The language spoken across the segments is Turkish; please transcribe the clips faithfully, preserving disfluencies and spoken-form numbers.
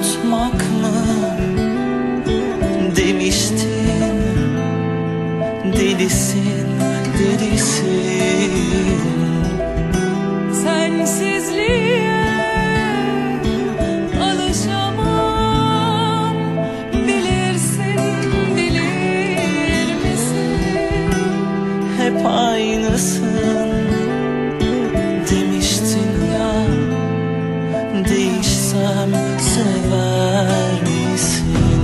unutmak mı demiştin? Delisin, delisin. Sensizliğe alışamam, bilirsin, bilir misin? Hep aynısın demiştin ya. Değişsem sever misin?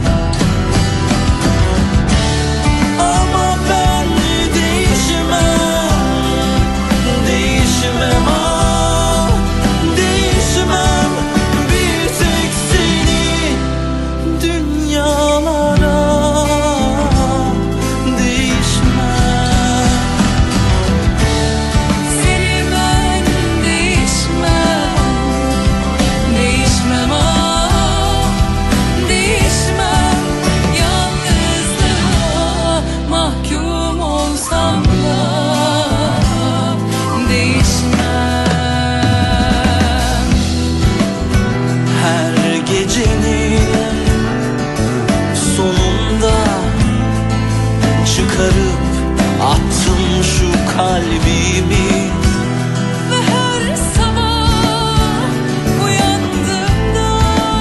Ama ben değişmem, değişmem, ah, değişmem. Bir tek seni dünyalara değişmem. Seni ben değişmem, değişmem, ah, değişmem. Yalnızlığa mahkum olsam da değişmem. Her gecenin sonunda çıkarıp attım şu kalbimi. Ve her sabah uyandığımda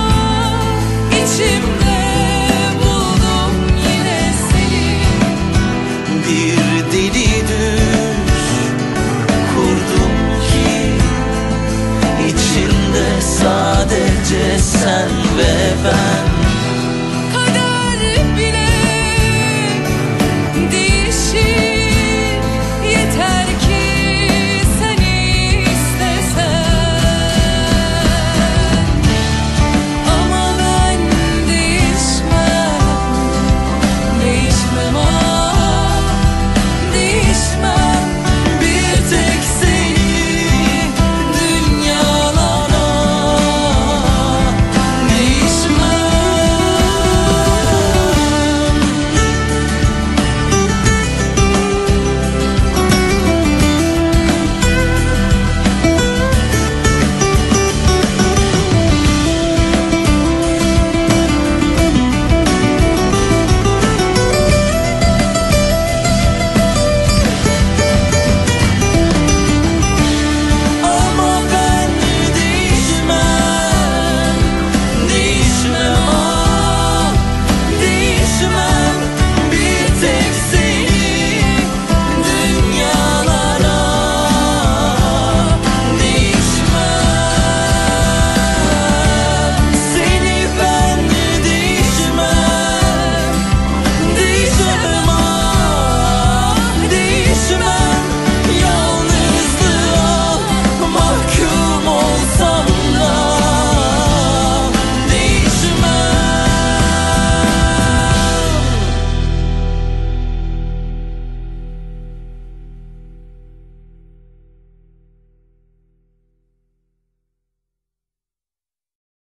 içimde buldum yine seni. Bir deli düş kurdum ki içinde sadece sen ve ben.